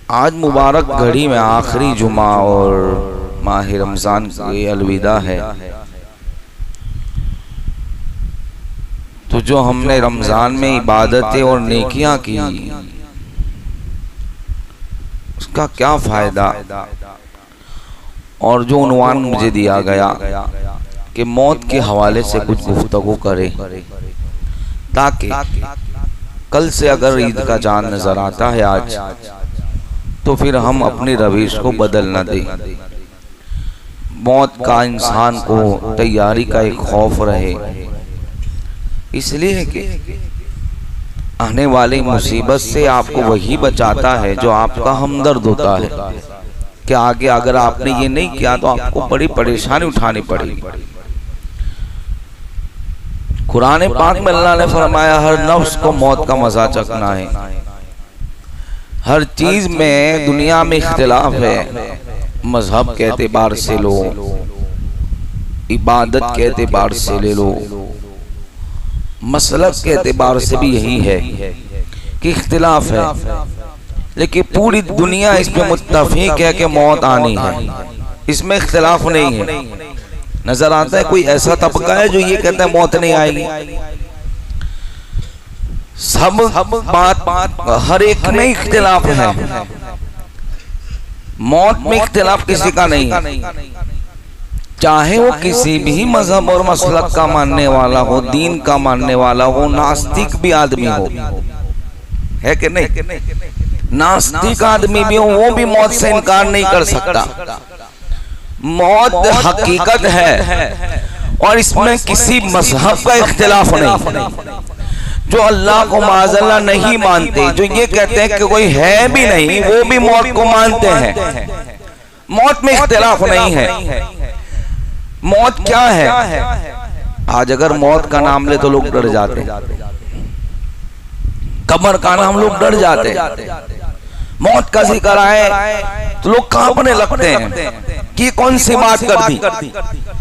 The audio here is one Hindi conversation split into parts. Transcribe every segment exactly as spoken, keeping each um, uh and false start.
आज मुबारक घड़ी में आखिरी जुमा और माह रमज़ान की अलविदा है। तो जो हमने रमज़ान में इबादतें और नेकियां की, उसका क्या फ़ायदा। और जो उन्वान मुझे दिया गया कि मौत के हवाले से कुछ गुफ्तगू करे, ताकि कल से अगर ईद का चाँद नज़र आता है आज, तो फिर हम अपनी रविश को बदल न दें। मौत का इंसान को तैयारी का एक खौफ रहे, इसलिए कि आने वाली मुसीबत से आपको वही बचाता है जो आपका हमदर्द होता है कि आगे अगर आपने ये नहीं किया तो आपको बड़ी परेशानी उठानी पड़ेगी। कुरान पाक में अल्लाह ने फरमाया हर नफ्स को मौत का मजा चखना है। हर चीज में दुनिया में इख्तिलाफ है, मजहब के एतबार से लो, इबादत के एतबार से ले लो, मसलक के एतबार से भी यही है कि इख्तिलाफ है, लेकिन पूरी दुनिया इस पे मुत्तफिक है कि मौत आनी है, इसमें इख्तिलाफ नहीं है। नजर आता है कोई ऐसा तबका है जो ये कहता है मौत नहीं आएगी। सब बात बात हर एक में इख्तिलाफ है, मौत में इख्तिलाफ किसी का नहीं है, चाहे वो किसी भी मजहब और मसलक का मानने वाला हो, दीन का मानने वाला हो, नास्तिक भी आदमी हो, है कि नहीं। नास्तिक आदमी भी हो, वो भी मौत से इनकार नहीं कर सकता। मौत हकीकत है और इसमें किसी मजहब का इख्तिलाफ नहीं। जो अल्लाह को माज़अल्लाह नहीं मानते, जो ये कहते हैं कि कोई है भी नहीं, वो भी मौत को मानते हैं। मौत में इख्तिलाफ नहीं है। मौत क्या है? आज अगर मौत का नाम ले तो लोग डर जाते, कब्र का नाम लोग डर जाते, मौत का जिक्र आए तो लोग कांपने लगते हैं कि कौन सी बात कर दी।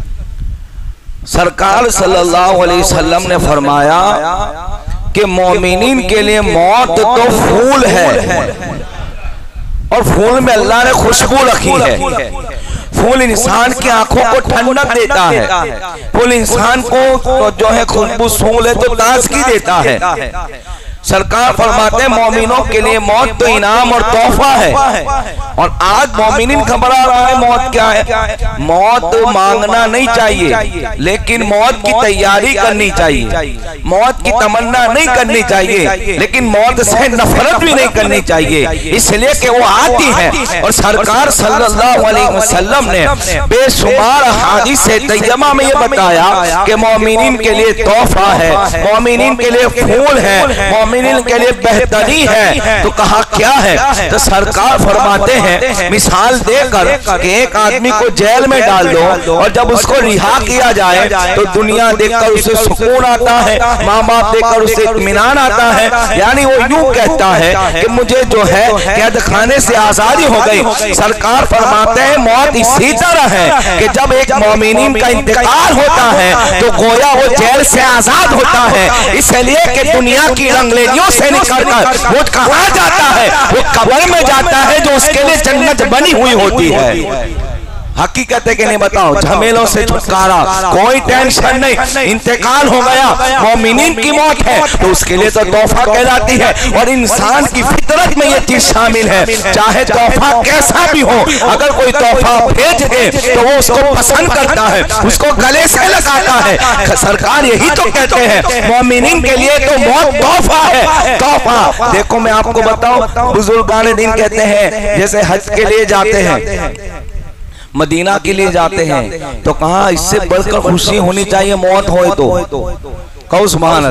सरकार सल्लल्लाहु अलैहि वसल्लम ने फरमाया कि मोमिनीन के लिए मौत तो फूल है, और फूल में अल्लाह ने खुशबू रखी है। फूल इंसान की आंखों को ठंडक देता है, फूल इंसान को जो है खुशबू सूंघ ले तो ताजगी देता है। सरकार फरमाते हैं मोमिनों के लिए मौत तो इनाम और तोहफा है। और आज मोमिनीन खबर आ रहा है मौत क्या है। मौत मांगना नहीं चाहिए, लेकिन मौत की तैयारी करनी चाहिए। मौत की तमन्ना नहीं करनी चाहिए, लेकिन मौत से नफरत भी नहीं करनी चाहिए, इसलिए कि वो आती है। और सरकार सल्लल्लाहु अलैहि वसल्लम ने बेशुमार हदीस से तैयबा में ये बताया कि मोमिनीन के लिए तोहफा है, मोमिनीन के लिए फूल है, मोमिनीन के लिए बेहतरी है। तो कहा क्या है? तो सरकार फरमाते हैं मिसाल देकर कि एक आदमी को जेल में डाल दो और जब उसको रिहा किया जाए तो दुनिया देखकर उसे सुकून आता है, माँ बाप देखकर उसे इत्मीनान आता है। यानी वो यूं कहता है कि मुझे जो है कैद खाने से आजादी हो गई। सरकार फरमाते हैं मौत इसी तरह है कि जब एक मोमिनीन का इंतकाल होता है तो गोया वो जेल से आजाद होता है, इसलिए कि दुनिया की रंगलेनियों से निकलकर वो कहाँ जाता है? वो कब्र में जाता है जो उसके लिए जन्नत बनी हुई होती है। हकीकत है कि नहीं बताओ? झमेलों से छुटकारा, कोई टेंशन नहीं, इंतकाल हो गया, मोमिनीन की मौत है तो उसके लिए तो तोहफा कहलाती है। और इंसान की फितरत में ये चीज शामिल है, चाहे तोहफा कैसा भी हो, अगर कोई तोहफा भेज दे तो वो उसको पसंद करता है, उसको गले से लगाता है। सरकार यही तो कहते हैं मोमिनीन के लिए तो मौत तोहफा है, तोहफा। देखो मैं आपको बताऊं, बुजुर्गान दिन कहते हैं जैसे हज के लिए जाते हैं, मदीना के लिए जाते हैं, तो कहा इससे बढ़कर खुशी होनी चाहिए मौत होए तो। कहो सुभान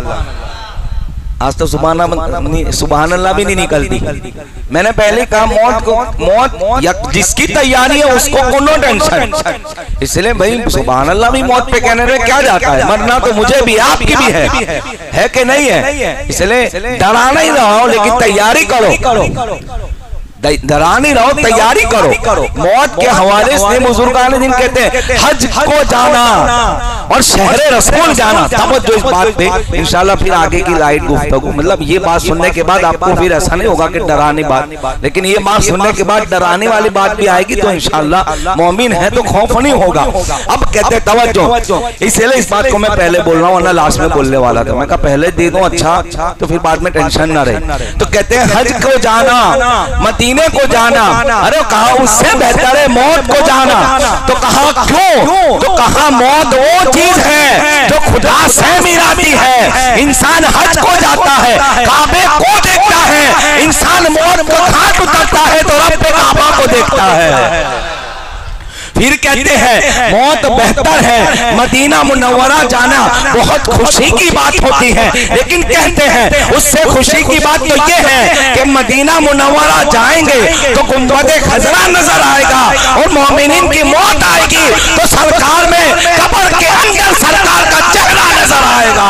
अल्लाह। आज तो सुभान सुभान अल्लाह भी नहीं निकलती। मैंने पहले कहा मौत को, मौत या जिसकी तैयारी है उसको कोनो टेंशन, इसलिए भाई सुभान अल्लाह भी मौत पे कहने में क्या जाता है। मरना तो मुझे भी आपकी भी है, है कि नहीं है? इसलिए डराना ही रहो, लेकिन तैयारी करो, डरा नहीं रहो, तैयारी करो। मौत के हवाले से बुजुर्गान दिन कहते हैं हज को जाना और शहरे रसूल जाना। तवज्जो इस बात पे, इंशाल्लाह फिर आगे की लाइट गुफ्तगू, मतलब ये बात सुनने के बाद आपको फिर ऐसा नहीं होगा कि डराने बात, लेकिन ये बात सुनने के बाद डराने वाली बात भी आएगी तो इंशाल्लाह मोमिन है तो खौफ नहीं होगा। अब कहते तवज्जो, इसलिए इस बात को मैं पहले बोल रहा हूँ वरना लास्ट में बोलने वाला था, मैं कहा पहले दे दूं अच्छा तो फिर बाद में टेंशन ना रहे। तो कहते हैं हज को जाना, मदीने को जाना, अरे कहा उससे बेहतर है मौत को जाना। तो कहा क्यों? तो कहा मौत वो चीज है जो खुदा से मिलाती है। इंसान हज को जाता है, काबे को देखता है, इंसान मौत को घाट उतरता है तो रब काबा को देखता है। फिर कहते हैं मौत बेहतर है, मदीना मुनव्वरा जाना बहुत खुशी की बात होती है, लेकिन कहते हैं उससे खुशी की बात तो ये है कि मदीना मुनव्वरा जाएंगे तो गुंबदे खजरा नजर आएगा और मोमिनीन की मौत आएगी तो सरकार में कब्र के अंदर सरकार का चेहरा नजर आएगा।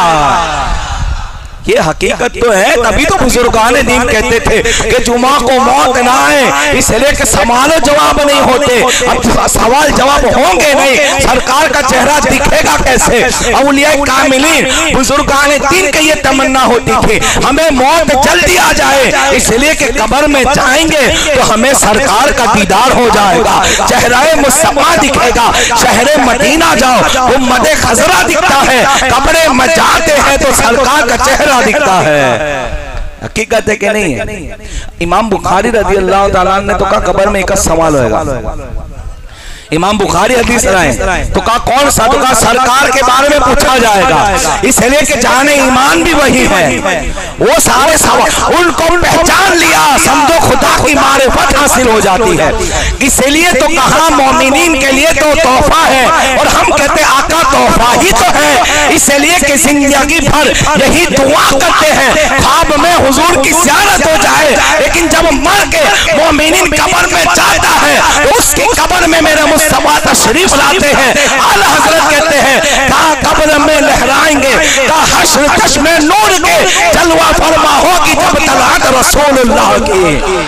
ये हकीकत तो है, तभी तो बुजुर्गान दीन कहते थे कि जुमा को मौत ना आए, इसलिए कि सवाल जवाब नहीं होते। अब सवाल जवाब होंगे नहीं, सरकार का चेहरा दिखेगा कैसे? औलिया कामिलीन बुजुर्गान दीन की ये तमन्ना होती थी हमें मौत जल्दी आ जाए, इसलिए कि कब्र में जाएंगे तो हमें सरकार का दीदार हो जाएगा, चेहरा मुस्तफा दिखेगा। शहरे मदीना जाओ उम्मते खजरा दिखता है, कब्र में जाते हैं तो सरकार का चेहरा दिखता है। हकीकत है कि नहीं है? इमाम बुखारी रज़ी अल्लाह ताला ने तो कहा कब्र में एक सवाल होगा। इमाम बुखारी हदीस लाए तो कहा कौन सा? तो कहा सरकार के बारे में पूछा जाएगा, इसलिए कि जाने ईमान भी वही है। वो सारे सवाल उनको पहचान लिया, समझो खुदा की मारिफत हासिल हो जाती है। इसलिए तो कहा मोमिनीन के लिए तो तोहफा है, और हम कहते आका तोहफा ही तो है, इसलिए कि जिंदगी भर यही दुआ करते हैं ख्वाब में हुजूर की ज़ियारत हो जाए, लेकिन जब मर के मोमिनीन कब्र में जाता है तो उसकी कब्र में मेरे मुस्तफा तशरीफ लाते हैं। आला हजरत कहते हैं कहा कब्र में लहराएंगे, कहा हश्र कश में नूर के जलवा फरमा होगी जब तलात रसूलुल्लाह की।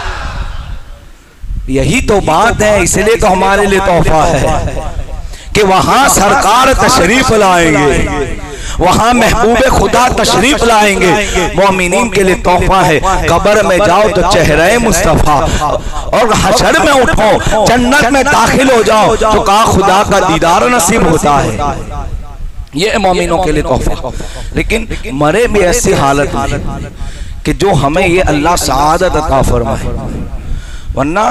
यही तो बात है, इसलिए तो हमारे लिए तोहफा है कि वहां सरकार तशरीफ लाएंगे, वहां महबूब खुदा तशरीफ लाएंगे। मोमिनीन के लिए तोहफा है, कब्र में जाओ तो चेहरे मुस्तफा, और हशर में उठो जन्नत में दाखिल हो जाओ तो कहा खुदा का दीदार नसीब होता है। ये मोमिनों के लिए तोहफा। लेकिन मरे भी ऐसी हालत में कि जो हमें ये अल्लाह सआदत अता फरमाए, वरना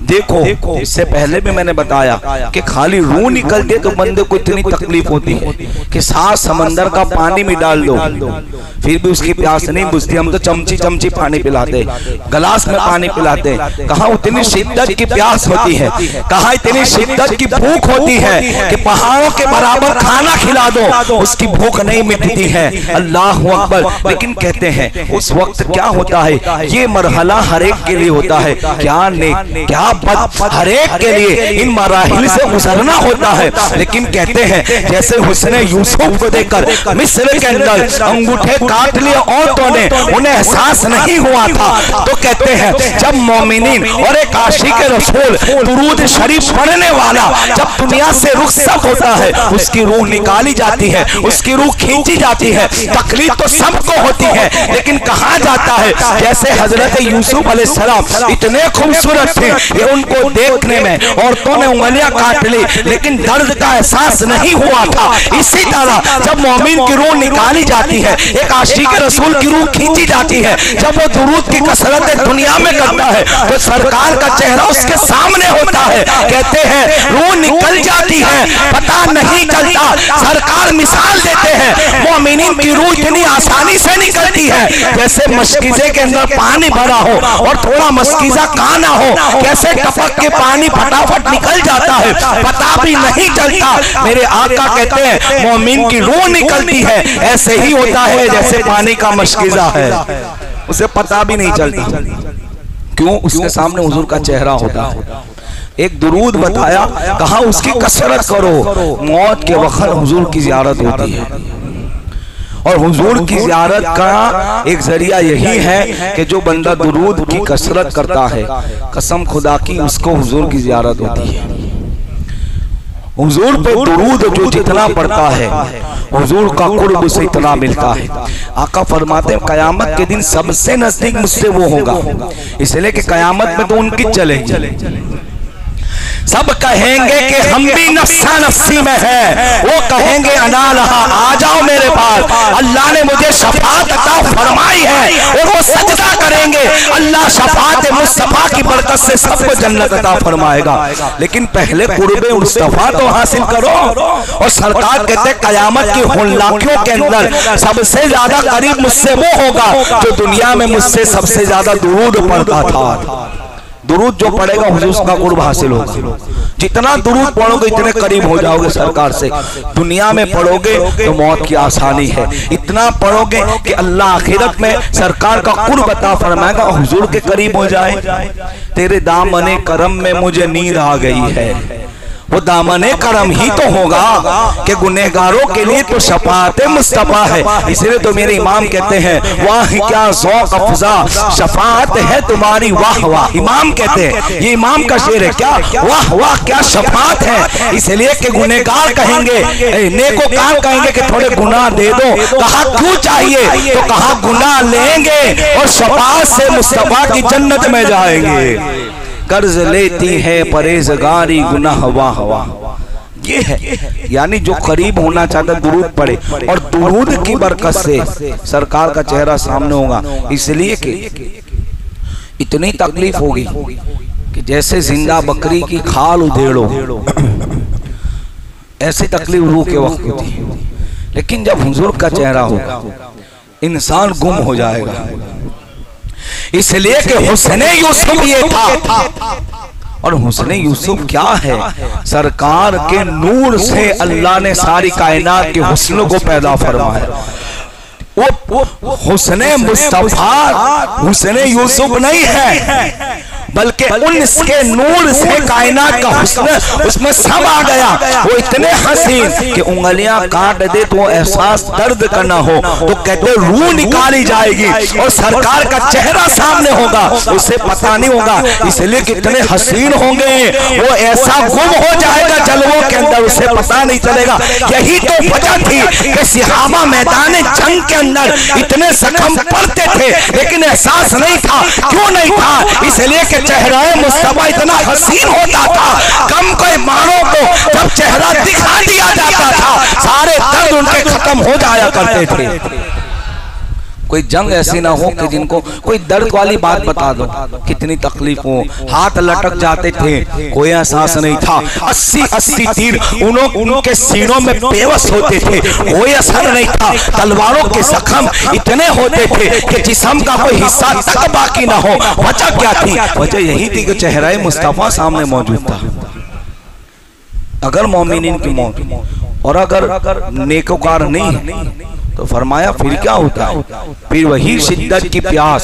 देखो इससे पहले भी मैंने बताया कि खाली रूह निकलते तो बंदे को इतनी तकलीफ होती है कि सात समंदर का पानी में डाल दो फिर भी उसकी प्यास नहीं बुझती। हम तो चमची चमची पानी पिलाते, गिलास में पानी पिलाते, कहाँ उतनी शिद्दत की प्यास होती है, कहाँ इतनी शिद्दत की भूख होती है कि पहाड़ों के बराबर खाना खिला दो उसकी भूख नहीं मिटती है। अल्लाह अकबर। लेकिन कहते हैं उस वक्त क्या होता है, ये मरहला हर एक के लिए होता है, क्या नेक क्या बद हर एक के लिए इन मराहिल से गुजरना होता है। लेकिन कहते हैं जैसे हुस्ने यूसुफ को देखकर मिस्र के अंदर अंगूठे काट लिए औरतों ने, उन्हें एहसास नहीं हुआ था। तो कहते हैं जब मोमिनीन और एक आशिक रसूल दुरूद शरीफ पढ़ने वाला जब दुनिया से रुखसत होता है, उसकी रूह निकाली जाती है, उसकी रूह खींची जाती है। तकलीफ तो सबको होती है, लेकिन कहा जाता है जैसे हजरत यूसुफ अलैहिस्सलाम इतने खूबसूरत थे कि उनको देखने में औरतों ने उंगलियां काट ली, लेकिन दर्द का एहसास नहीं हुआ था। इसी तरह जब मोमिन की रूह निकाली जाती है, एक आशिक रसूल की रूह खींची जाती है, जब वो दुरूद की कसरत दुनिया में करता है तो सरकार का चेहरा उसके सामने होता है। कहते हैं रूह निकल जाती है, पता नहीं चलता। सरकार मिसाल देते हैं मोमिनीन की रूह इतनी आसानी से निकलती है जैसे मशकीजे के अंदर पानी भरा हो और थोड़ा मशकीजा काना हो, कैसे टपक के पानी फटाफट निकल जाता है, पता भी नहीं चलता। मेरे आका कहते हैं मोमिन की रूह निकलती है ऐसे ही होता है जैसे पानी का मशकीजा है, उसे पता भी नहीं चलता। क्यों? उसके सामने हुजूर का चेहरा होता है। एक दुरूद बताया, कहा उसकी कसरत करो, मौत के वक्त हुजूर की ज़ियारत होती है। और हुजूर की ज़ियारत का एक जरिया यही है कि जो बंदा दुरूद की कसरत करता है, कसम खुदा की उसको हुजूर की ज़ियारत होती है। हुजूर पे दुरूद जो जितना पड़ता है हुजूर का कुर्ब उसे इतना मिलता है। आका फरमाते हैं कयामत के दिन सबसे नजदीक मुझसे वो होगा, इसलिए कि कयामत में तो उनकी चलेगी। सब कहेंगे कि हम भी नफ्सा नफ्सी में है, वो कहेंगे अना लहा, आ जाओ मेरे पास, अल्लाह ने मुझे शफाअत अता फरमाई है। और वो सजदा करेंगे, अल्लाह शफाअत मुस्तफा की बरकत से सबको जन्नत अता फरमाएगा। लेकिन पहले कुर्बे मुस्तफा तो हासिल करो। और सरकार कहते कयामत की हुल्लाखियों के अंदर सबसे ज्यादा करीब मुझसे वो होगा जो दुनिया में मुझसे सबसे ज्यादा दुरूद पढ़ता था। दुरूद जो पढ़ेगा हुजूर का कुर्ब हासिल होगा। जितना दुरूद पढ़ोगे इतने करीब हो जाओगे सरकार से। दुनिया में पढ़ोगे तो मौत की आसानी है, इतना पढ़ोगे कि अल्लाह आखिरत में सरकार का कुर्ब अता फरमाएगा और हुजूर के करीब हो जाए। तेरे दामने करम में मुझे नींद आ गई है, वो दामने करम ही तो होगा कि गुनहगारों के लिए तो शफाअत मुस्तफा है। इसलिए तो मेरे इमाम कहते हैं वाह क्या ज़ौक़ अफ़ज़ा शफाअत है तुम्हारी, वाह वाह। इमाम कहते हैं, ये इमाम का शेर है, क्या वाह वाह क्या शफाअत है। इसलिए कि गुनहगार कहेंगे, नेकोकार कहेंगे कि थोड़े गुनाह दे दो, कहा क्यों चाहिए, तो कहा गुनाह लेंगे और शफाअत से मुस्तफा की जन्नत में जाएंगे। कर्ज लेती है परहेजगारी गुनाह वाह वाह, ये है। यानी जो करीब होना चाहता है दुरूद पढ़े, और दुरूद की बरकत से सरकार का चेहरा सामने होगा। इसलिए कि इतनी तकलीफ होगी कि जैसे जिंदा बकरी की खाल उधेड़ो, ऐसी तकलीफ रूह के वक्त होती। लेकिन जब हुजूर का चेहरा होगा इंसान गुम हो जाएगा। इसलिए कि हुस्ने यूसुफ ये था, और हुस्ने यूसुफ क्या है, सरकार के नूर से अल्लाह ने सारी कायनात के हुस्न को पैदा फरमाया। वो हुस्ने मुस्तफा हुस्ने यूसुफ नहीं है, बल्कि उनके नूर से कायनात का हुस्न उसमें सब आ गया। वो इतने हसीन कि उंगलियां काट दे तो एहसास दर्द का ना हो, तो कहते रूह निकाली जाएगी और सरकार का चेहरा सामने होगा, उसे पता नहीं होगा। इसलिए कितने हसीन होंगे, वो ऐसा गुम हो जाएगा जलवों के अंदर, उसे पता नहीं चलेगा। यही तो वजह थी कि सहाबा मैदान जंग के अंदर इतने जख्म पड़ते थे लेकिन एहसास नहीं था। क्यों नहीं था? इसलिए कि चेहरा मुस्तफा इतना हसीन होता था, कम कोई मानों को जब चेहरा दिखा दिया जाता था सारे दर्द उनके खत्म हो जाया करते थे। कोई जंग ऐसी ना हो कि जिनको कोई दर्द वाली बात बता दो, कितनी तकलीफ हो, हाथ लटक जाते थे, कोई एहसास नहीं था। अस्सी अस्सी तीर उन्हों उनके सीनों में बेबस होते थे, कोई असर नहीं था। तलवारों के जख्म इतने होते थे कि जिस्म का कोई हिस्सा तक बाकी ना हो। वजह क्या थी? वजह यही थी कि चेहरा मुस्तफा सामने मौजूद था। अगर मोमिनीन की मौत और अगर नेकोकार नहीं है तो फरमाया फिर क्या होता है? फिर वही शिद्दत की प्यास,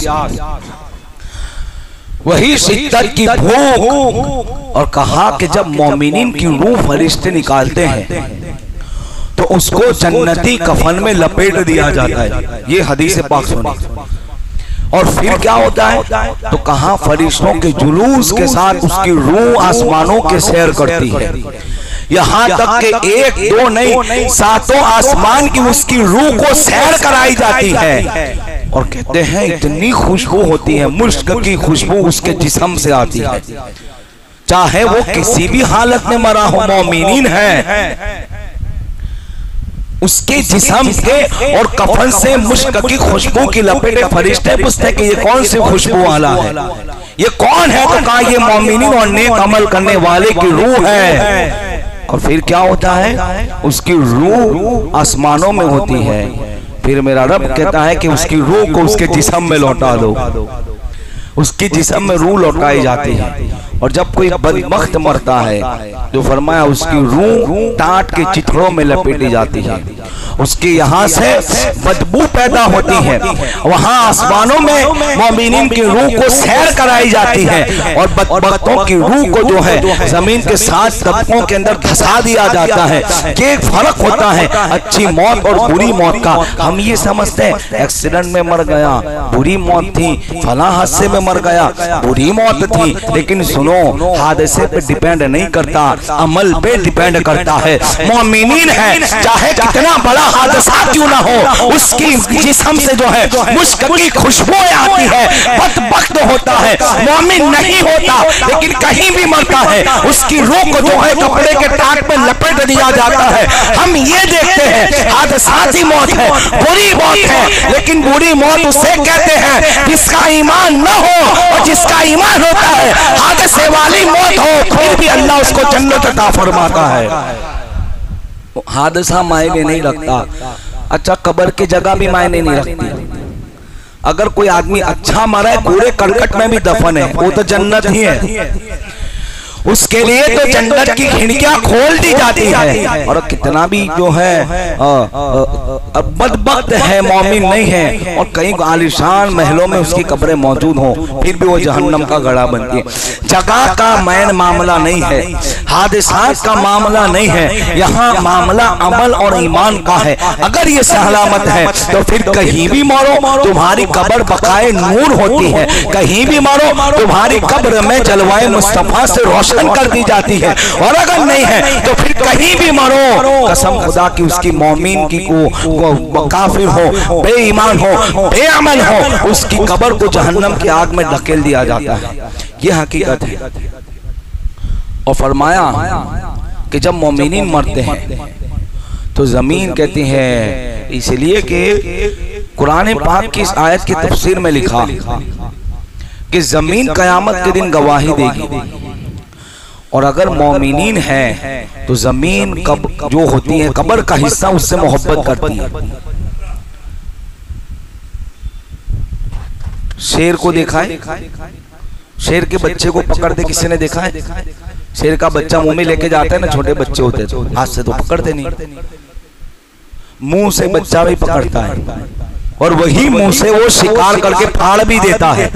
वही शिद्दत की भूख। और कहा कि जब मोमिनीन की रूह फरिश्ते निकालते हैं तो उसको जन्नती कफन में लपेट दिया जाता है। ये हदीस पाक सुनी। और फिर क्या होता है? तो कहा फरिश्तों के जुलूस के साथ उसकी रूह आसमानों के सैर करती है, यहाँ तक कि एक दो नहीं सातों आसमान की उसकी रूह को सैर कराई जाती है। और कहते हैं इतनी खुशबू होती है, मुश्क की खुशबू उसके जिस्म से आती है, चाहे वो किसी भी हालत में मरा हो। मोमिनीन है, उसके जिस्म के और कफन से मुश्क की खुशबू की लपेटे। फरिश्ते पूछते कि ये कौन सी खुशबू वाला है, ये कौन है? तो कहा ये मोमिनीन और नेक अमल करने वाले की रूह है। और फिर क्या होता है? उसकी रूह आसमानों में होती है। फिर मेरा रब कहता है कि उसकी रूह को उसके जिस्म में लौटा दो। उसकी जिस्म में रूह लौटाई जाती है। और जब कोई बदबख्त मरता है तो फरमाया उसकी रूह टाट के चिथड़ों में लपेटी जाती है। उसके यहाँ से बदबू पैदा होती है। वहाँ आसमानों में मोमिनीन की रूह को सैर कराई जाती है और बदबख्तों की रूह को जो है जमीन के सात तबकों के अंदर धंसा दिया जाता है। कि एक फर्क होता है अच्छी मौत और बुरी मौत का। हम ये समझते हैं एक्सीडेंट में मर गया बुरी मौत थी, फला हादसे में मर गया बुरी मौत थी, लेकिन सुनो हादसे पे डिपेंड नहीं करता, अमल पे डिपेंड करता है। मोमिनीन है चाहे कितना बड़ा हादसा क्यों ना हो, उसकी जिस्म से जो है मुश्क की खुशबू आती है, बदबख्त होता है। मोमिन नहीं होता लेकिन कहीं भी मरता है, उसकी रूह को जो है कपड़े के टाट में लपेट दिया जाता है। हम ये देखते हैं हादसाती मौत है, बुरी मौत है, लेकिन बुरी मौत उसे कहते हैं जिसका ईमान न हो, और जिसका ईमान होता है हादसे वाली मौत हो फिर भी अल्लाह उसको जन्नत अता फरमाता है। हादसा मायने नहीं रखता। अच्छा कब्र की जगह भी मायने नहीं रखती। अगर कोई आदमी अच्छा मरा है कूड़े करकट में भी दफन है वो तो जन्नत ही है, उसके लिए तो जन्नत की खिड़कियां खोल दी जाती है। और कितना भी जो है बदबख्त है मोमिन नहीं है और कई आलिशान महलों में उसकी कब्रें मौजूद हो फिर भी वो जहन्नम का गड़ा बनती है। जगह का मैन मामला नहीं है, हादिसात का मामला नहीं है, यहाँ मामला अमल और ईमान का है। अगर ये सलामत है तो फिर कहीं भी मरो तुम्हारी कब्र बकाए नूर होती है, कहीं भी मरो तुम्हारी कब्र में जलवाए मुस्तफा से रोशन कर दी जाती है। और अगर नहीं है तो फिर कहीं भी मरो कसम खुदा की उसकी मोमिन की को, को काफिर हो, बेईमान हो, बेअमल हो, उसकी कब्र को जहन्नम की आग में धकेल दिया जाता है। यह हकीकत है। और फरमाया कि जब मोमिनीन मरते हैं तो जमीन कहती है, इसलिए कि कुरान पाक की इस आयत की तफसीर में लिखा कि जमीन कयामत के दिन गवाही देगी। और अगर मोमिनीन है तो जमीन कब जो होती है कब्र का हिस्सा उससे मोहब्बत करती है। शेर को देखा है, शेर के बच्चे को पकड़ते किसी ने देखा है? शेर का बच्चा मुंह में लेके जाता है ना, छोटे बच्चे होते तो हाथ से तो पकड़ते नहीं, मुंह से बच्चा भी पकड़ता है और वही मुंह से वो शिकार करके फाड़ भी देता है।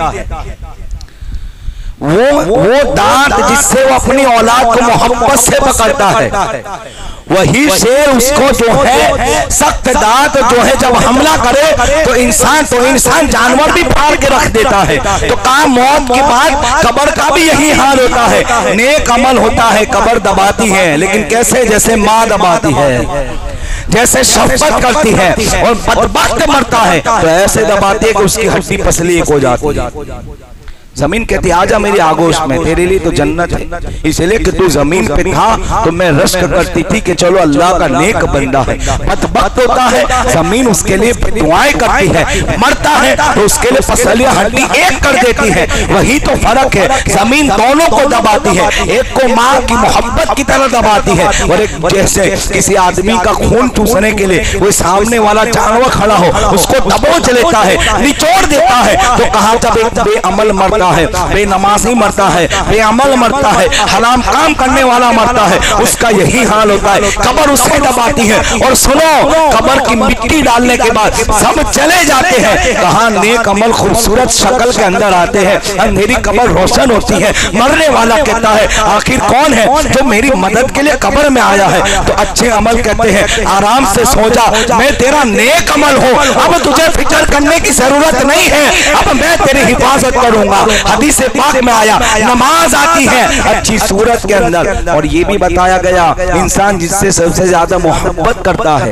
वो वो दांत जिससे वो अपनी औलाद को मोहब्बत से पकड़ता है, वही शेर उसको जो है सख्त दांत जो है जब हमला करे तो इंसान तो इंसान जानवर भी फाड़ के रख देता है। तो काम मौत के बाद कब्र का भी यही हाल होता है। नेक अमल होता है कब्र दबाती है, लेकिन कैसे? जैसे माँ दबाती है, जैसे शफकत करती है। और बदबख्त मरता है तो ऐसे दबाती है कि उसकी हड्डी पसली एक हो जाती है। जमीन कहती आजा मेरी आगोश में, तेरे लिए तो जन्नत है, इसलिए कि तू जमीन पे था तो मैं रश्क करती थी कि चलो अल्लाह का नेक बंदा है। बदबख्त होता है जमीन उसके लिए दुआएं करती है, मरता है तो उसके लिए फसलियां हड्डी एक कर देती है। वही तो फर्क है, जमीन दोनों को दबाती है, एक को माँ की मोहब्बत की तरह दबाती है और एक जैसे किसी आदमी का खून चूसने के लिए कोई सामने वाला जानवर खड़ा हो उसको दबोच लेता है, निचोड़ देता है। तो कहा जब एक बेअमल मरता है, बेनमाजी मरता है, बेअमल मरता है, हराम काम करने वाला मरता है, उसका यही हाल होता है। कब्र उसे दबाती है। और सुनो कब्र की मिट्टी डालने के बाद सब चले जाते हैं, कहां नेक अमल खूबसूरत शक्ल के अंदर आते हैं, अंधेरी कब्र रोशन होती है। मरने वाला कहता है आखिर कौन है जो मेरी मदद के लिए कब्र में आया है? तो अच्छे अमल कहते हैं आराम से सो जा, मैं तेरा नेक अमल हूं, अब तुझे फिक्र करने की जरूरत नहीं है, अब मैं तेरी हिफाजत करूंगा। हदीस पाक में आया नमाज आती है अच्छी सूरत के अंदर। और ये भी बताया गया इंसान जिससे सबसे ज्यादा मोहब्बत करता है,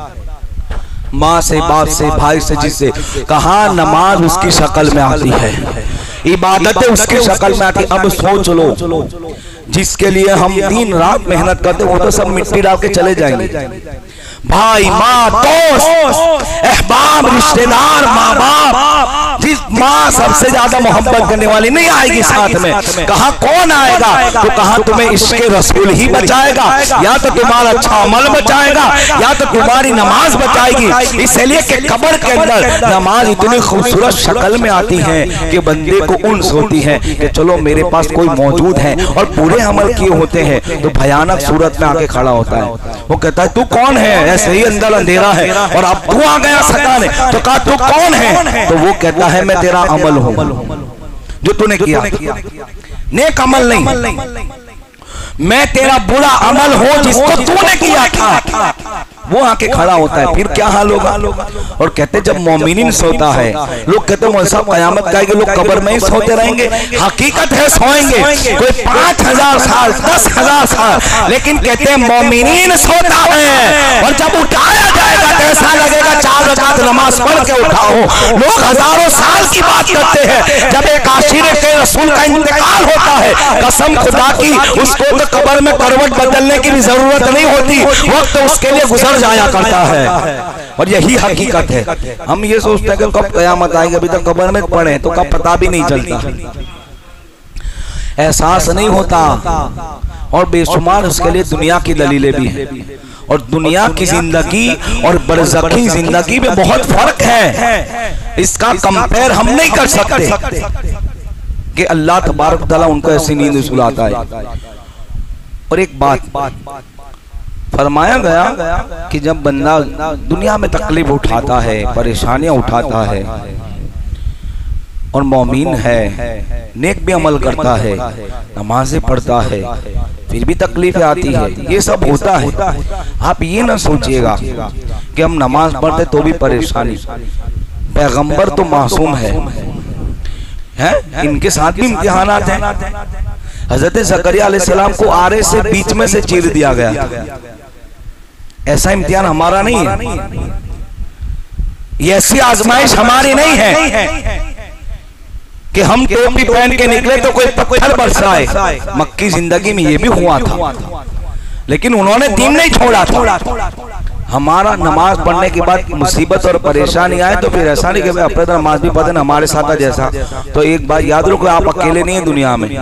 माँ से, बाप से, भाई से, जिससे कहा नमाज उसकी शक्ल में आती है, इबादतें उसकी शक्ल में आती। अब सोच लो जिसके लिए हम दिन रात मेहनत करते वो तो सब मिट्टी डाल के चले जाएंगे। भाई, माँ, दोस्त, अहबाब, रिश्तेदार, माँ बाप, जिस माँ सबसे ज्यादा मोहब्बत करने वाली नहीं आएगी साथ में, कहा कौन आएगा? तो कहा तुम्हें इश्क रसूल ही बचाएगा, या तो तुम्हारा अच्छा अमल बचाएगा, या तो तुम्हारी नमाज बचाएगी। इसलिए कि कब्र के अंदर नमाज इतनी खूबसूरत शक्ल में आती है कि बंदे को उन्स होती है कि चलो मेरे पास कोई मौजूद है। और पूरे अमल किए होते हैं तो भयानक सूरत में आके खड़ा होता है, वो कहता है तू कौन है? ऐसे ही अंदर अंधेरा है और अब तू आ गया सताने। तो कहा तू कौन है? तो वो कहता है मैं तेरा अमल हूं जो तूने किया, नेक अमल नहीं, मैं तेरा बुरा अमल हूं जिसको तूने किया था। वो आके खड़ा होता है, फिर क्या हाल होगा? और कहते जब मोमिनीन सोता है, लोग कहते हैं साहब कयामत का लोग कब्र में ही सोते रहेंगे। हकीकत है सोएंगे, कोई पांच हजार साल दस हजार साल, लेकिन कहते हैं मोमिनीन सोता है और जब उठाया जाएगा तो ऐसा लगेगा चार रकात नमाज पढ़ के उठाओ। लोग हजारों साल की बात करते हैं, जब एक आशिरे के रसूल का इंतकाल होता है, कसम खुदा की उसको तो कब्र में करवट बदलने की भी जरूरत नहीं होती, वक्त उसके लिए गुजर जाया करता है। और यही हकीकत है। हम ये सोचते हैं कि कब कयामत आएगी, अभी तक कब्र में पड़े तो कब पता भी नहीं चलता, एहसास नहीं होता। और बेशुमार उसके लिए दुनिया की दलीलें भी हैं। और दुनिया की जिंदगी और बरज़खी जिंदगी में बहुत फर्क है, इसका कंपेयर हम नहीं कर सकते कि अल्लाह तबारक तआला उनको ऐसी नींद सुलाता है। और एक बात फरमाया गया कि जब बंदा दुनिया में तकलीफ उठाता है, परेशानियां उठाता है और मौमीन है, नेक भी अमल करता है, नमाज़ें पढ़ता है, फिर भी तकलीफें आती है, ये सब होता है। आप ये ना सोचिएगा कि हम नमाज पढ़ते तो भी परेशानी, पैगंबर तो मासूम है, है? इनके साथ भी इम्तिहानात हैं। हजरत ज़करिया अलैहिस्सलाम को आरे से बीच में से चीर दिया गया। ऐसा इम्तिहान हमारा नहीं है, ये ऐसी आजमाइश हमारी नहीं है कि हम टोपी पहन के निकले तो कोई पत्थर बरसाए। मक्की जिंदगी में ये भी हुआ था, लेकिन उन्होंने दीन नहीं छोड़ा था। हमारा नमाज पढ़ने के बाद मुसीबत और परेशानी आए तो फिर ऐसा नहीं कि भाई अपने नमाज भी पढ़े हमारे साथ जैसा। तो एक बात याद रखो, आप अकेले नहीं है दुनिया में।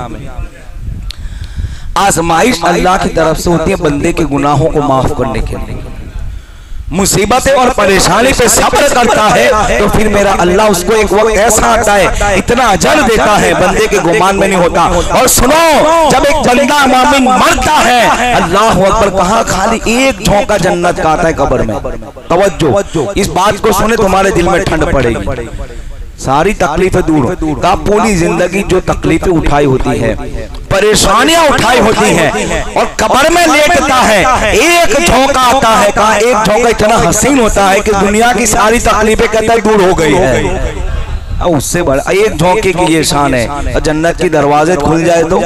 आजमाइश अल्लाह की तरफ से होती है बंदे के गुनाहों को माफ करने के लिए। मुसीबतें और परेशानी पे सब्र करता है तो फिर मेरा अल्लाह उसको एक वक्त ऐसा आता है, इतना अजर देता है, बंदे के गुमान में नहीं होता। और सुनो, जब एक बंदा मोमिन मरता है, अल्लाह अकबर, कहा खाली एक झोंका जन्नत का आता है कब्र में। तवज्जो, इस बात को सुने तुम्हारे दिल में ठंड पड़ेगी, सारी तकलीफें दूर। का पूरी जिंदगी जो तकलीफें उठाई होती है, परेशानियां उठाई होती हैं, और कब्र में लेटता है, एक झोंका आता है, कहा एक झोंका इतना हसीन होता है कि दुनिया की सारी तकलीफें कहता है दूर हो गई है। उससे बड़ा एक झोंके की ये शान है, और जन्नत की दरवाजे खुल जाए तो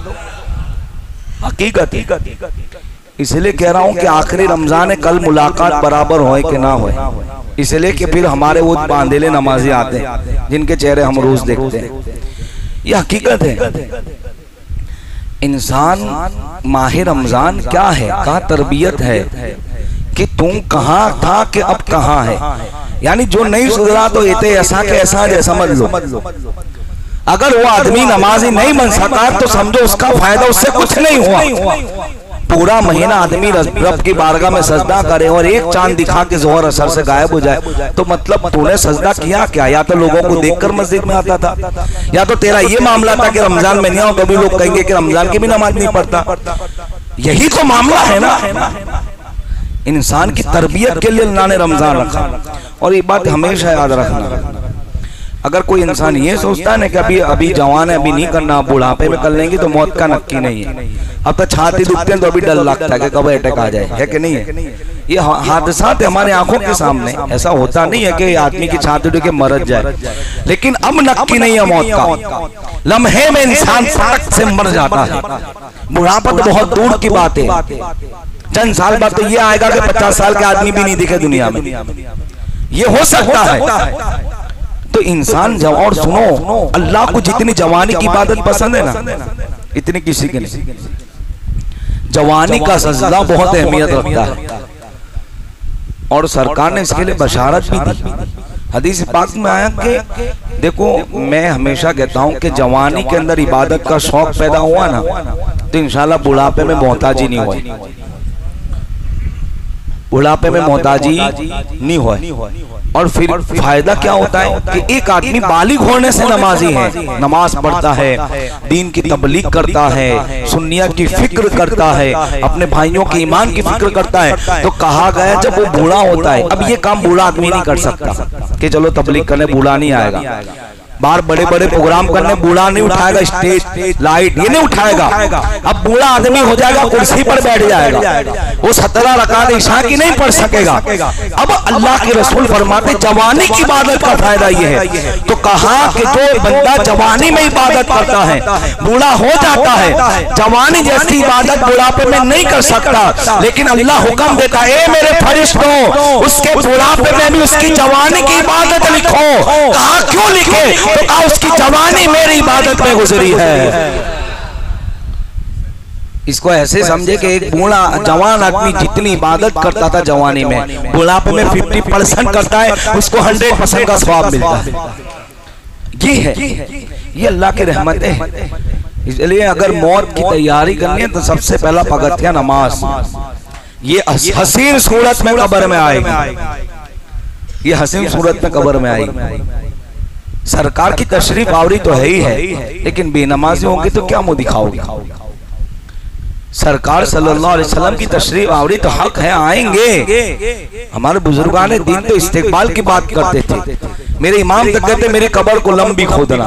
हकीकत। इसलिए कह रहा हूं कि आखिरी रमजान कल मुलाकात बराबर होए कि ना होए, इसलिए कि फिर हमारे वो बांधेले नमाजी आते हैं जिनके चेहरे हम रोज देखते हैं। ये हकीकत है। इंसान माह रमजान क्या है, कहाँ तरबियत है कि तुम कहाँ था कि अब कहाँ है। यानी जो नहीं सुधरा तो ये ऐसा के ऐसा समझ लो। अगर वो आदमी नमाजी नहीं बन सका तो समझो उसका फायदा उससे कुछ नहीं हुआ। पूरा महीना आदमी रब की बारगाह में सजदा करे और एक चांद दिखा के जोहर असर से गायब हो जाए, तो मतलब तूने सजदा किया क्या? या तो लोगों को देखकर मस्जिद में आता था, या तो तेरा ये मामला था कि रमजान में नहीं आओ तो भी लोग कहेंगे कि रमजान की भी नमाज नहीं पढ़ता। यही तो मामला है ना। इंसान की तरबियत के लिए अल्लाह ने रमजान रखा। और ये बात हमेशा याद रखना, अगर कोई इंसान ये सोचता है ना कि अभी अभी जवान है, अभी नहीं करना, बुढ़ापे में कर लेंगे तो मौत का नक्की नहीं है। अब तो छाती दुखते हैं तो अभी डर लगता है कि कब अटैक आ जाए, है कि नहीं है? ये हादसात हमारे आंखों के सामने, ऐसा होता नहीं है कि आदमी की छाती दुख के मर जाए, लेकिन अब नक्की नहीं है मौत का। लम्हे में इंसान फटक से मर जाता है। बुढ़ापा तो बहुत दूर की बात है, चंद साल बाद तो ये आएगा कि पचास साल के आदमी भी नहीं दिखे दुनिया में, ये हो सकता है। तो इंसान जब, और सुनो, अल्लाह को जितनी जवानी की इबादत पसंद है ना, इतनी किसी की नहीं। जवानी का सजदा बहुत अहमियत रखता है, और सरकार ने इसके लिए बशारत भी दी। हदीस पाक में आया कि देखो, मैं हमेशा कहता हूं कि जवानी के अंदर इबादत का शौक पैदा हुआ ना तो इंशाल्लाह बुढ़ापे में मोहताजी नहीं हुई, बुढ़ापे में मोहताजी नहीं हुई। और फिर फायदा क्या होता है कि एक आदमी बालिग होने से नमाजी है, नमाज पढ़ता है, दीन की तबलीग करता है, सुन्नियत की फिक्र करता है, अपने भाइयों के ईमान की फिक्र करता है। तो कहा गया जब वो बूढ़ा होता है, अब ये काम बूढ़ा आदमी नहीं कर सकता कि चलो तबलीग करने बूढ़ा नहीं आएगा, बाहर बड़े बड़े प्रोग्राम करने बूढ़ा नहीं उठाएगा, स्टेज लाइट ये नहीं उठाएगा। अब बूढ़ा आदमी हो जाएगा, कुर्सी पर बैठ जाएगा, वो सत्रह रकात इशा की नहीं पढ़ सकेगा। अब अल्लाह के रसूल फरमाते जवानी की इबादत का फायदा ये है। तो कहा कि जो बंदा जवानी में इबादत करता है, बूढ़ा हो जाता है, जवानी जैसी इबादत बुढ़ापे में नहीं कर सकता, लेकिन अल्लाह हुक्म देता है मेरे फरिश्तों उसके बुढ़ापे में भी उसकी जवानी की इबादत लिखो। कहा क्यों लिखे? तो कहा उसकी जवानी मेरी इबादत में गुजरी है। इसको ऐसे समझे कि एक बूढ़ा जवान आदमी जितनी इबादत करता था जवानी में, बुढ़ापे में फिफ्टी परसेंट करता है, उसको हंड्रेड परसेंट का स्वाब मिलता है। ये है, ये अल्लाह की रहमत है। इसलिए अगर मौत की तैयारी करनी है तो सबसे पहला पगथिया नमाज। ये हसीन सूरत में कब्र में आएगी, ये हसीन सूरत में कब्र में आएगी। सरकार की तशरीफ आवरी तो है ही है, लेकिन बेनमाजी होंगे तो क्या मुंह दिखाओगे? सरकार सल्लल्लाहु अलैहि वसल्लम की तशरीफ आवरी तो हक है, आएंगे। हमारे बुजुर्गान दिन तो इस्तेकबाल की बात करते थे। मेरे इमाम तक कहते मेरी कब्र को लंबी खोदना,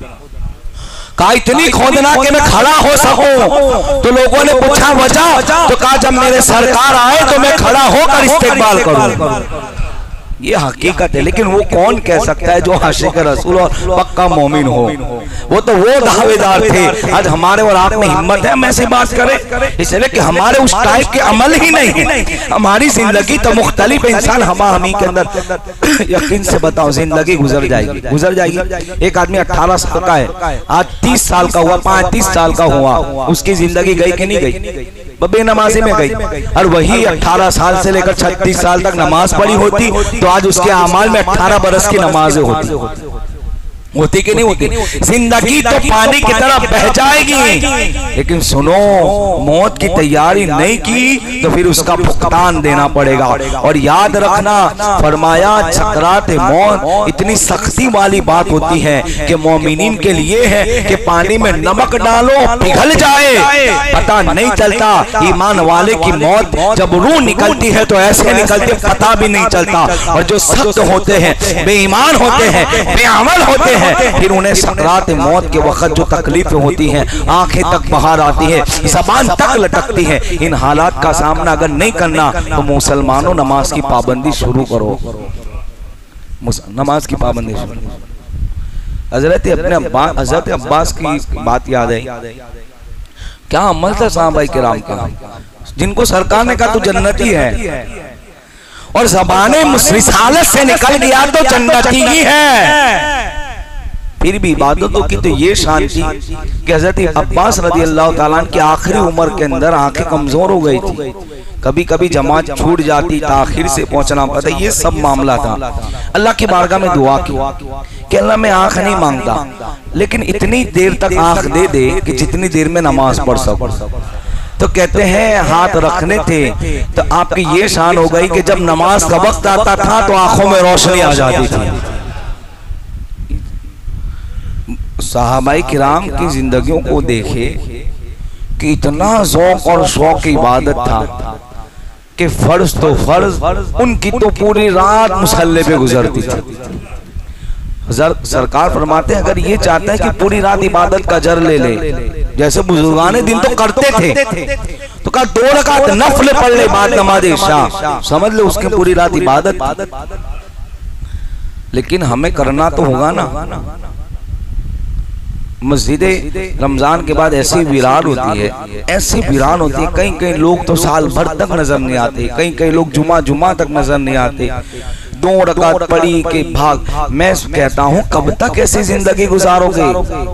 कहा इतनी खोदना कि मैं खड़ा हो सकूं। तो लोगों ने पूछा वजह, तो कहा जब मेरे सरकार आए तो मैं खड़ा होकर इस्तेकबाल करूं। ये हकीकत है, लेकिन वो कौन कह सकता है जो आशिक रसूल और पक्का मोमिन हो? वो तो वो दावेदार थे। आज हमारे और आप में हिम्मत है हम ऐसी बात करें? इसलिए कि हमारे उस टाइप के अमल ही नहीं है। हमारी जिंदगी तो मुख्तलिफ इंसान हमा हमी के अंदर यकीन से बताओ जिंदगी गुजर जाएगी, गुजर जाएगी। एक आदमी अठारह साल का है, आज तीस साल का हुआ, पैंतीस साल का हुआ, उसकी जिंदगी गई कि नहीं गई? बेनमाजी में गई। और वही अठारह साल से लेकर छत्तीस साल तक नमाज पढ़ी होती तो आज उसके अमाल में अठारह बरस की नमाजें होती होती कि नहीं होती? जिंदगी तो पानी की तरह बह जाएगी, लेकिन सुनो मौत की तैयारी नहीं की तो फिर उसका भुगतान देना पड़ेगा। और याद रखना फरमाया सकरात मौत इतनी सख्ती वाली बात होती है कि मोमिनीन के लिए है कि पानी में नमक डालो पिघल जाए, पता नहीं चलता। ईमान वाले की मौत जब रूह निकलती है तो ऐसे निकलती है पता भी नहीं चलता। और जो सख्त होते हैं, बेईमान होते हैं, बेअमल होते हैं, फिर उन्हें सकरात मौत के वक्त जो तकलीफें होती हैं, आंखें तक बाहर आती है, ज़बान तक लटकती है। इन हालात का सामना अगर नहीं करना तो मुसलमानों नमाज की पाबंदी शुरू करो, नमाज की पाबंदी शुरू। हजरत अपने अब्बास हजरत अब्बास की बात याद है, क्या अमल था साहबाए किराम का, जिनको सरकार ने कहा तू जन्नती है, और ज़बाने रिसालत से निकल गया तो जन्नती ही है। फिर भी इबादतों की तो ये शान थी कि हज़रत अब्बास रज़ी अल्लाह ताला की आखिरी उम्र के अंदर आंखें कमजोर हो गई थी, कभी कभी जमात छूट जाती, ताखिर से पहुंचना पड़ता, ये सब मामला था। अल्लाह की बारगाह में दुआ की कि अल्लाह मैं आंख नहीं मांगता, लेकिन इतनी देर तक आंख दे दे कि जितनी देर में नमाज पढ़ सकूं। तो कहते हैं हाथ रखने थे तो आपकी ये शान हो गई कि जब नमाज का वक्त आता था तो आंखों में रोशनी आ जाती थी। सहाबाए किराम की जिंदगियों को देखे कि इतना ज़ौक़ और शौक़ की इबादत था कि फर्ज तो फर्ज, उनकी तो पूरी रात मुसल्ले पे गुजरती थी। सरकार फरमाते हैं अगर ये चाहते हैं कि पूरी रात इबादत का अजर ले ले, जैसे बुजुर्गाने दिन तो करते थे, तो कहा दो रकात नफल पढ़ ले बाद नमाज इशा, समझ ले उसकी पूरी रात इबादत। लेकिन हमें करना तो होगा ना। मस्जिदे रमजान के बाद ऐसी वीरान होती है, ऐसी वीरान होती है, कई कई लोग तो साल भर तक नजर नहीं आते, कई कई लोग जुमा जुमा तक नजर नहीं आते। दो रकात पढ़ी के भाग। मैं कहता हूँ कब तक ऐसी जिंदगी गुजारोगे,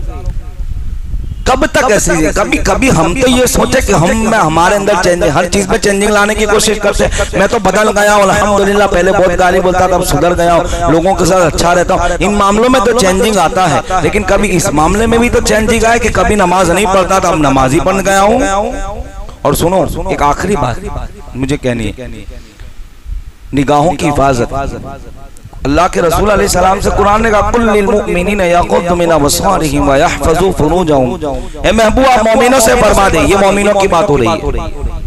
कब तक ऐसी? कभी कभी हम तो ये सोचे कि हम हमारे अंदर चेंज, हर चीज में चेंजिंग लाने की कोशिश करते हैं। मैं तो बदल गया हूँ अल्हम्दुलिल्लाह, पहले बहुत गाली बोलता था, अब सुधर गया हूँ, लोगों के साथ अच्छा रहता हूँ। इन मामलों में तो चेंजिंग आता है, लेकिन कभी इस मामले में भी तो चेंजिंग आए कि कभी नमाज नहीं पढ़ता था, अब नमाजी बन गया हूँ। और सुनो एक आखिरी बात मुझे कहनी है, निगाहों की हिफाजत। अल्लाह के रसूल अलैहि सलाम से कुरान ने कहा कुल लिल मुमिनीना यग़ुद्दू मिन अबसारिहिम व यहफ़ज़ू फ़ुरूजहुम। ए महबूब आप मोमिनों से फरमा दे, ये मोमिनों की बात हो रही है,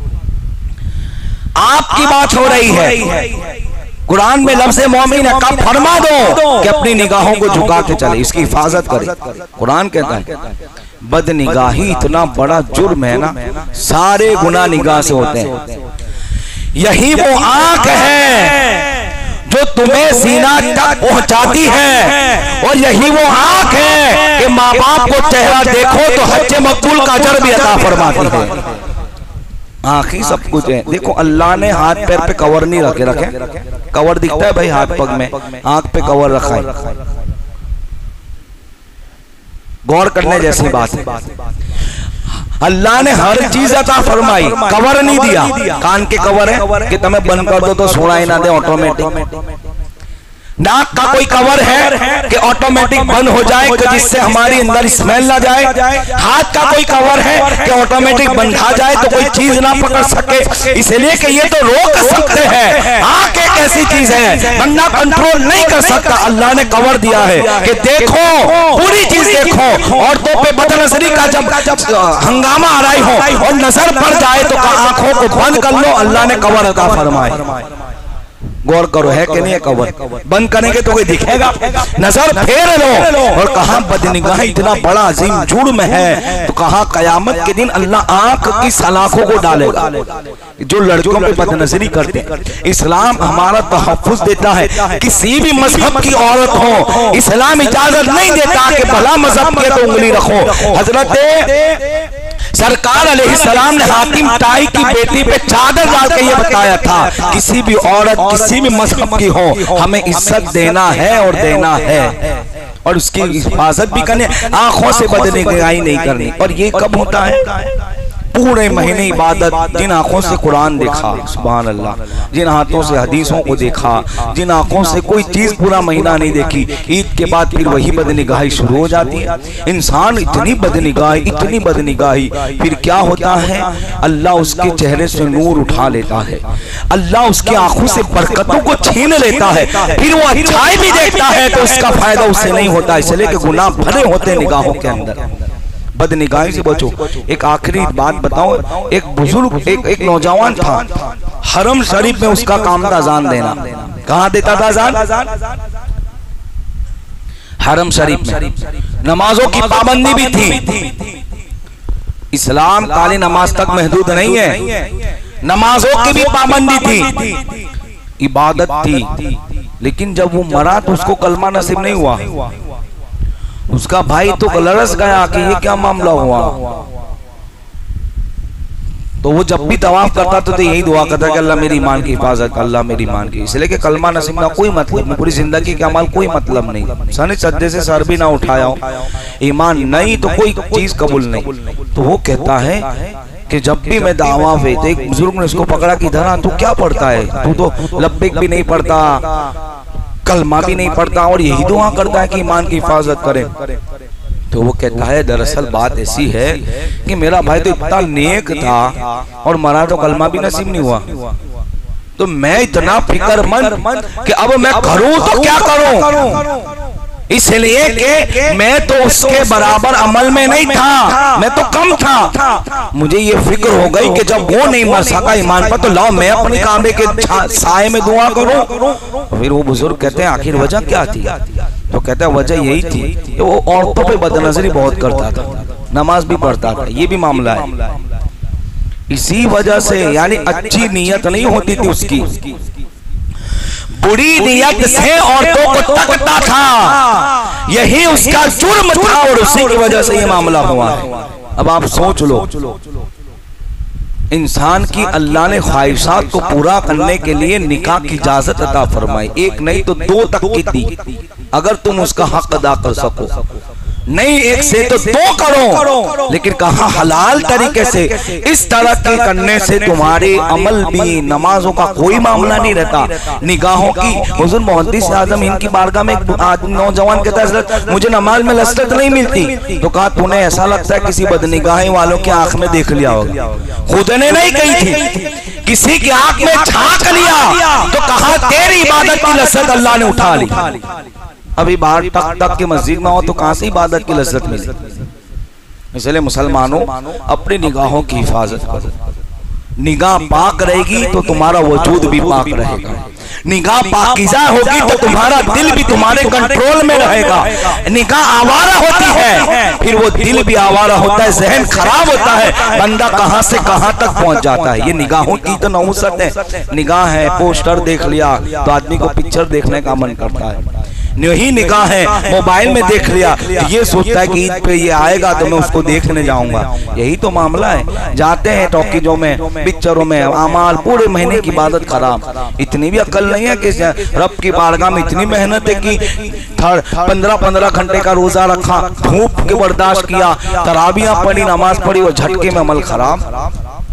आपकी बात हो रही है। कुरान में लफ्ज़ मोमिन है, कब फरमा दो कि अपनी निगाहों को झुका के चले, इसकी हिफाजत करे। कुरान कहता है बदनिगाही इतना बड़ा जुर्म है ना, सारे गुनाह निगाह से होते हैं। यही वो आंख है जो तुम्हें सीना तक पहुंचाती है, और यही वो आंख है कि माँ बाप को चेहरा देखो तो हज मकबूल का अजर भी अता फरमाती है। आंख ही सब कुछ है। देखो अल्लाह ने हाथ पैर पे कवर नहीं रखे रखे कवर दिखता है भाई हाथ पग में, आंख पे कवर रखा है। गौर करने जैसी बात है। अल्लाह ने हर चीज अता फरमाई, कवर नहीं दिया। कान के कवर है कि तुम्हें बंद कर दो तो सुनाई ना दे ऑटोमेटिक। नाक का कोई कवर है कि ऑटोमेटिक बंद हो जाए कि जिससे हमारी अंदर स्मेल ना जाए। हाथ का कोई कवर है कि ऑटोमेटिक बंधा जाए तो कोई चीज ना पकड़ सके, इसलिए कि ये तो रोक सकते हैं। आंख एक ऐसी चीज है बंदा कंट्रोल नहीं कर सकता। अल्लाह ने कवर दिया है कि देखो, पूरी चीज देखो। औरतों पे बदनजरी का जब हंगामा आ रही हो और नजर पड़ जाए तो आंखों को बंद कर लो, अल्लाह ने कवर अता फरमाए। गौर करो है कि नहीं है कवर? बंद करेंगे तो कोई दिखेगा? नजर फेर लो। और कहा बदनिगाही इतना बड़ा अजीम जुर्म है, तो कहा कयामत के दिन अल्लाह आंख की सलाखों को डालेगा जो लड़कों पे बदनजरी करते। इस्लाम हमारा तहफ्फुज देता है, किसी भी मजहब की औरत हो इस्लाम इजाजत नहीं देता कि भला मजहब के तो उंगली रखो। हजरत सरकार अलैहिस्सलाम ने हातिम ताई की बेटी पे चादर डाल के ये बताया था किसी भी औरत किसी भी मजहब की हो हमें इज्जत देना है और देना है, और उसकी हिफाजत भी करनी, आंखों से बदनिगाही नहीं करनी। और ये कब होता है? पूरे महीने इबादत, जिन आंखों से कुरान देखा, सुभान अल्लाह, जिन हाथों से हदीसों को देखा, जिन आंखों से कोई चीज पूरा महीना नहीं देखी, ईद के बाद फिर वही बदनिगाही शुरू हो जाती है। इंसान इतनी बदनिगाही इतनी बदनिगाही फिर क्या होता है? अल्लाह उसके चेहरे से नूर उठा लेता है, अल्लाह उसकी आंखों से बरकतों को छीन लेता है, फिर वो अच्छाई भी देखता है तो उसका फायदा उससे नहीं होता, इसलिए कि गुनाह भरे होते हैं निगाहों के अंदर। बदनिगाही से बचो। एक आखिरी बात बताओ, एक बुजुर्ग एक एक नौजवान था, हरम शरीफ में उसका काम था अजान देना। कहाँ देता था अजान? हरम शरीफ में। नमाजों की पाबंदी भी थी। इस्लाम खाली नमाज तक महदूद नहीं है, नमाजों की भी पाबंदी थी, इबादत थी। लेकिन जब वो मरा तो उसको कलमा नसीब नहीं हुआ। उसका भाई तो लरस गया कि ये क्या मामला हुआ। तो वो जब भी तवाफ करता तो, तो यही दुआ करता कि अल्लाह मेरी ईमान की हिफाजत, अल्लाह मेरी ईमान की। इसलिए कि कलमा नसीब ना कोई मतलब नहीं, पूरी जिंदगी के अमल कोई मतलब नहीं, सने सज्जे से सर भी ना उठाया हो, ईमान नहीं तो कोई चीज कबूल नहीं। तो वो कहता है कि जब भी मैं दावा पे, तो एक बुजुर्ग ने उसको पकड़ा कि इधर तू क्या पढ़ता है, तू तो लब्बैक भी नहीं पढ़ता, कलमा भी नहीं पढ़ता और यही दुआ करता है कि ईमान की हिफाजत करे। तो वो कहता है दरअसल बात ऐसी है कि मेरा भाई तो इतना नेक था और मरा तो कलमा भी नसीब नहीं हुआ। तो मैं इतना फिक्रमंद कि अब मैं करूं तो क्या करूं, इसलिए कि मैं तो उसके बराबर अमल में नहीं था, मैं तो कम था। मुझे ये फिक्र हो गई कि जब वो नहीं मर सका ईमान पर तो लाओ मैं अपने काबे के साए में दुआ करूं। फिर वो बुजुर्ग कहते हैं आखिर वजह क्या थी? तो कहते हैं वजह यही थी कि वो औरतों पे बदनजरी बहुत करता था, नमाज भी पढ़ता था, ये भी मामला है। इसी वजह से यानी अच्छी नीयत नहीं होती थी उसकी, बुरी नियत से औरतों को तकता था, यही उसका जुर्म था और उसी की वजह से ये मामला हुआ है। अब आप सोच लो, इंसान की अल्लाह ने ख्वाहिशात को पूरा करने के लिए निकाह की इजाजत अता फरमाई, एक नहीं तो दो तक की दी, अगर तुम उसका हक अदा कर सको। नहीं एक से तो दो करो, लेकिन कहा हलाल तरीके से। इस तरह के करने से तुम्हारे अमल भी, नमाजों का कोई मामला नहीं रहता, निगाहों की। हुज़ूर मुहद्दिस आज़म इनकी बारगाह में एक नौजवान कहता है मुझे नमाज में लज़्ज़त नहीं मिलती। तो कहा तूने ऐसा लगता है किसी बदनिगाही वालों की आंख में देख लिया होगा, खुद ने नहीं कही थी, किसी की आंख में झांक लिया तो कहा तेरी इबादत की लज्जत अल्लाह ने उठा ली। अभी बाहर टक टक के मस्जिद में हो तो कहां से इबादत की लज्जत मिली। इसलिए मुसलमानों अपनी निगाहों की हिफाजत करो। निगाह पाक रहेगी तो तुम्हारा वजूद भी पाक रहेगा। निगाह पाकीज़ा होगी तो तुम्हारा दिल भी तुम्हारे कंट्रोल में रहेगा। निगाह आवारा होती है फिर वो दिल भी आवारा होता है, जहन खराब होता है, बंदा कहां से कहां तक पहुंच जाता है। ये निगाहों की तो नहुसत है। निगाह है, पोस्टर देख लिया तो आदमी को पिक्चर देखने का मन करता है। यही निगाह है, मोबाइल में देख लिया तो ये सोचता है कि ईद पे ये आएगा तो मैं उसको देखने जाऊंगा। यही तो मामला है। जाते हैं टॉकीजों में, पिक्चरों में, अमाल पूरे महीने की इबादत खराब। इतनी भी अकल नहीं है कि रब की बारगाह में इतनी मेहनत है कि पंद्रह पंद्रह घंटे का रोजा रखा, धूप के बर्दाश्त किया, तराबियां पढ़ी, नमाज पढ़ी और झटके में अमल खराब।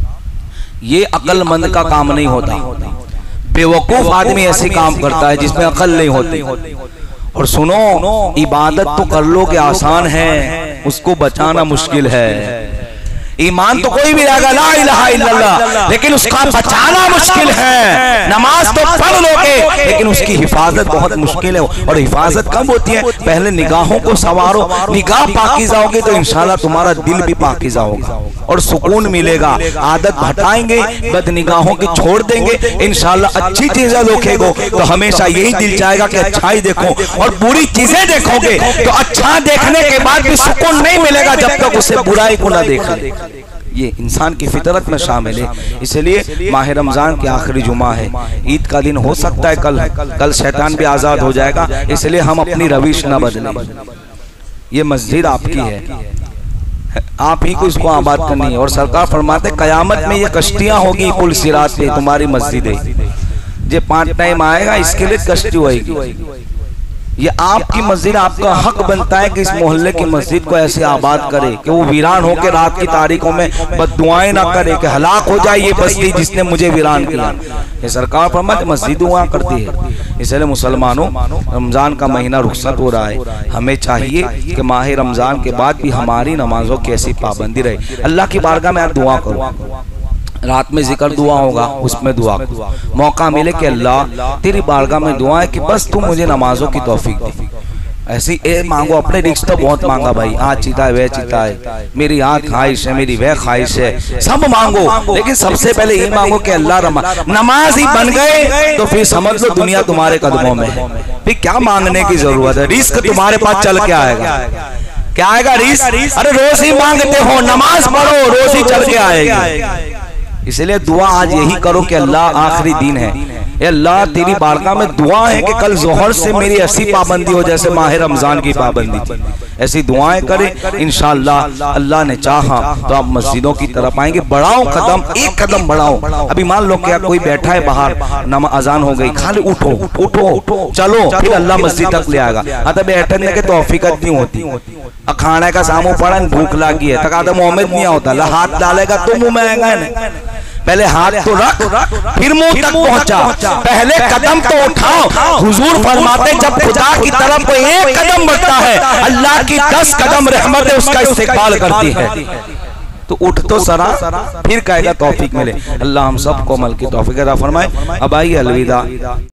ये अक्लमंद का काम नहीं होता। बेवकूफ आदमी ऐसे काम करता है जिसमें अकल नहीं होती। और सुनो, इबादत तो कर लो कि आसान है, उसको बचाना मुश्किल है। ईमान तो कोई भी रहेगा ला इलाहा इल्लल्लाह, लेकिन उसका बचाना मुश्किल है। नमाज तो पढ़ लोगे लेकिन उसकी हिफाजत बहुत मुश्किल है। और हिफाजत कब होती है? पहले निगाहों को संवारो। निगाह पाकीज़ा होगी तो इंशाल्लाह तुम्हारा दिल भी पाकीज़ा होगा और सुकून मिलेगा। आदत हटाएंगे, बद निगाहों की छोड़ देंगे, इंशाल्लाह अच्छी चीजें देखोगे तो हमेशा यही दिल चाहेगा कि अच्छाई देखो, और बुरी चीजें देखोगे तो अच्छा देखने के बाद भी सुकून नहीं मिलेगा जब तक उसे बुराई को ना देखे। ये इंसान की फितरत में शामिल है। इसलिए माह रमजान के आखिरी जुमा है, ईद का दिन हो सकता है कल कल शैतान भी आजाद हो जाएगा। इसलिए हम अपनी रविश न बदलें। ये मस्जिद आपकी है, आप ही को इसको आबाद करनी है। और सरकार फरमाते कयामत में ये कश्तियां होगी पुल सिरात पे, तुम्हारी मस्जिद है। जे पांच टाइम आएगा इसके लिए कश्ती होगी। ये आपकी मस्जिद, आपका हक बनता है कि इस मोहल्ले की मस्जिद को ऐसे आबाद करे कि वो वीरान होकर रात की तारीखों में बद्दुआएं ना करे कि हलाक हो जाए ये बस्ती जिसने मुझे वीरान किया। ये सरकार फरमाती मस्जिद वहाँ करती है। इसलिए मुसलमानों, रमजान का महीना रुखसत हो रहा है, हमें चाहिए कि माह रमजान के बाद भी हमारी नमाजों की ऐसी पाबंदी रहे। अल्लाह की बारगाह में आप दुआ करो, रात में जिक्र दुआ होगा उसमें दुआ करो। मौका मिले कि अल्लाह तेरी बारगाह में दुआ है कि बस तू मुझे नमाजों की तौफीक दे। ऐसी ए मांगो, अपने रिश्ते तो बहुत मांगा भाई, आज चीता है वह चीता है, मेरी यहाँ ख्वाहिश है, मेरी वह ख्वाहिश है, सब मांगो, लेकिन सबसे पहले ये मांगो कि अल्लाह रमा नमाज ही बन गए तो फिर समझ लो दुनिया तुम्हारे कदमों में है। फिर क्या मांगने की जरूरत है? रिस्क तुम्हारे पास चल के आएगा। क्या आएगा? रिस्क। अरे रोज ही मांगते हो, नमाज पढ़ो, रोज ही चल के आएगी। इसलिए दुआ आज यही करो कि अल्लाह आखिरी दिन है, अल्लाह तेरी बारगाह में दुआ है कि कल जोहर से मेरी ऐसी पाबंदी हो जैसे माह रमजान की पाबंदी थी। ऐसी दुआएं करें, इंशाअल्लाह अल्लाह ने चाहा तो आप मस्जिदों की तरफ आएंगे। बढ़ाओ कदम, एक कदम बढ़ाओ। अभी मान लो क्या कोई बैठा है बाहर, नमाज अजान हो गई, खाली उठो उठो चलो, फिर अल्लाह मस्जिद तक ले आएगा। अतः बैठने के तौफीक नहीं होती। खाने का सामू पड़ा, भूख लगी है, तक आदम मोहम्मद नहीं होता, हाथ डालेगा तो मुंह में आएगा। पहले हाथ तो रख, फिर मुंह तक पहुंचा, पहले कदम तो उठाओ। हुजूर फरमाते जब खुदा की तरफ कोई एक कदम बढ़ता है अल्लाह की दस कदम रहमत उसका इस्तेक़बाल करती है। तो उठ तो सरा, फिर कहेगा तौफीक मिले। अल्लाह हम सबको अमल की तौफीक अता फरमाए। अब आइए अलविदा।